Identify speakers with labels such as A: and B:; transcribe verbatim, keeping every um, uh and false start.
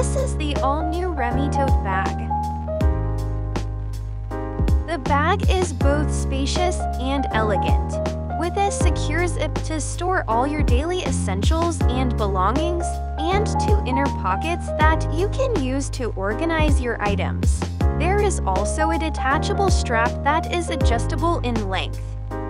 A: This is the all-new Remi Tote bag. The bag is both spacious and elegant, with a secure zip to store all your daily essentials and belongings, and two inner pockets that you can use to organize your items. There is also a detachable strap that is adjustable in length,